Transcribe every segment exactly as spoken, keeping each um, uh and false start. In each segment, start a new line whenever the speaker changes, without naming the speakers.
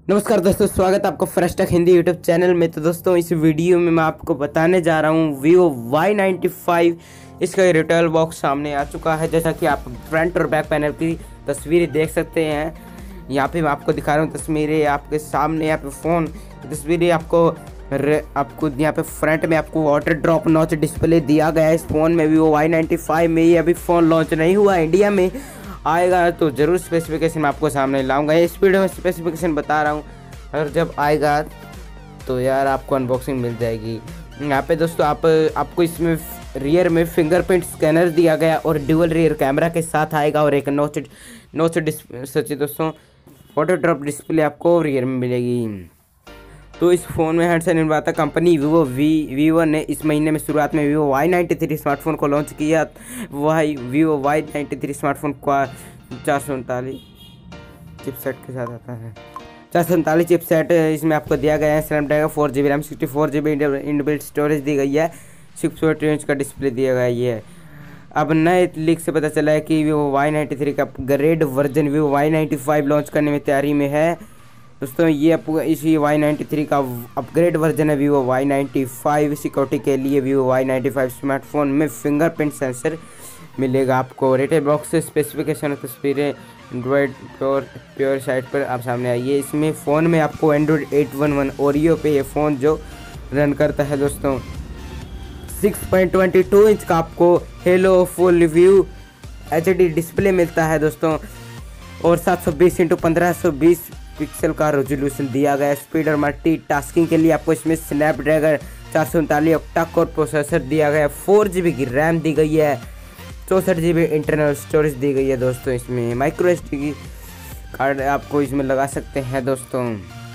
नमस्कार दोस्तों, स्वागत है आपको fresh tech Hindi YouTube channel में। तो दोस्तों इस वीडियो में मैं आपको बताने जा रहा हूँ वीवो वाई नाइन्टी फाइव। इसका रिटेल बॉक्स सामने आ चुका है। जैसा कि आप फ्रंट और बैक पैनल की तस्वीरें देख सकते हैं। यहाँ पे मैं आपको दिखा रहा हूँ तस्वीरें आपके सामने। यहाँ पे फ़ोन की तस्वीरें आपको आपको यहाँ पे फ्रंट में आपको वाटर ड्रॉप नॉच डिस्प्ले दिया गया है इस फ़ोन में। वीवो वाई नाइन्टी फाइव में ये अभी फ़ोन लॉन्च नहीं हुआ इंडिया में, आएगा तो ज़रूर स्पेसिफिकेशन मैं आपको सामने लाऊंगा। इस वीडियो में स्पेसिफिकेशन बता रहा हूँ, और जब आएगा तो यार आपको अनबॉक्सिंग मिल जाएगी। यहाँ पे दोस्तों आप आपको इसमें रियर में फिंगरप्रिंट स्कैनर दिया गया और ड्यूअल रियर कैमरा के साथ आएगा, और एक नोच नोच डिस्प्ले सच्ची दोस्तों वाटर ड्रॉप डिस्प्ले आपको रियर में मिलेगी। तो इस फ़ोन में हैंडसेट निर्माता कंपनी वीवो वी वीवो ने इस महीने में शुरुआत में Vivo Y ninety three smartphone को लॉन्च किया। वही Vivo Y ninety three smartphone का चार सौ उनतालीस चिपसेट के साथ आता है। चार सौ उनतालीस चिपसेट इसमें आपको दिया गया है। Snapdragon four G B RAM sixty four G B inbuilt storage दी गई है। सिक्स पॉइंट टू इंच का डिस्प्ले दिया गया है। ये अब नए लीक से पता चला है कि वीवो वाई नाइन्टी थ्री का upgrade version Vivo Y ninety five launch करने में तैयारी में है। दोस्तों ये आपको इसी वाई नाइन्टी थ्री का अपग्रेड वर्जन है Vivo Y ninety five. Security के लिए Vivo Y ninety five smartphone में फिंगरप्रिंट सेंसर मिलेगा आपको। रिटेल बॉक्स से स्पेसिफिकेशन और तस्वीरें एंड्रॉयड प्योर प्योर साइट पर आप सामने आइए। इसमें फ़ोन में आपको Android eight one one Oreo पे ये फ़ोन जो रन करता है दोस्तों। Six point two two inch का आपको halo full view H D display मिलता है दोस्तों, और सात सौ बीस इंटू पंद्रह सौ बीस पिक्सल का रेजोल्यूशन दिया गया है। स्पीड और मल्टी टास्किंग के लिए आपको इसमें स्नैपड्रैगन चार सौ उनतालीस octa-core प्रोसेसर दिया गया है। फोर जी बी की रैम दी गई है। चौंसठ जी बी इंटरनल स्टोरेज दी गई है दोस्तों। इसमें माइक्रो एस डी की कार्ड आपको इसमें लगा सकते हैं दोस्तों।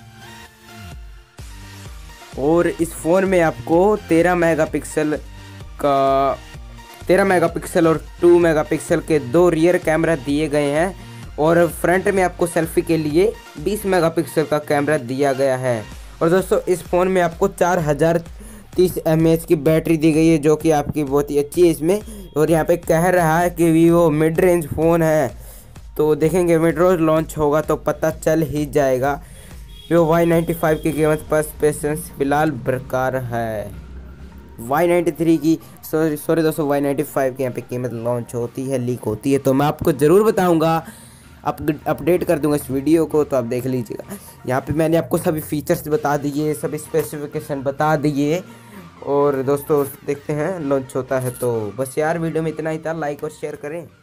और इस फ़ोन में आपको तेरह मेगापिक्सल का तेरह मेगापिक्सल और टू मेगापिक्सल के दो रियर कैमरा दिए गए हैं, और फ्रंट में आपको सेल्फी के लिए बीस मेगापिक्सल का कैमरा दिया गया है। और दोस्तों इस फ़ोन में आपको चार हज़ार तीस एम ए एच की बैटरी दी गई है, जो कि आपकी बहुत ही अच्छी है इसमें। और यहाँ पे कह रहा है कि वीवो मिड रेंज फ़ोन है, तो देखेंगे मिड रेंज लॉन्च होगा तो पता चल ही जाएगा। वीवो वाई नाइन्टी फाइव की कीमत पर पेशेंस फिलहाल बरकरार है। वाई नाइन्टी थ्री की सॉरी सॉरी दोस्तों वाई नाइन्टी फाइव की यहाँ पे कीमत लॉन्च होती है, लीक होती है, तो मैं आपको ज़रूर बताऊँगा, अप अपडेट कर दूंगा इस वीडियो को, तो आप देख लीजिएगा। यहाँ पे मैंने आपको सभी फीचर्स बता दिए, सभी स्पेसिफिकेशन बता दिए। और दोस्तों देखते हैं लॉन्च होता है तो बस यार, वीडियो में इतना ही था। लाइक और शेयर करें।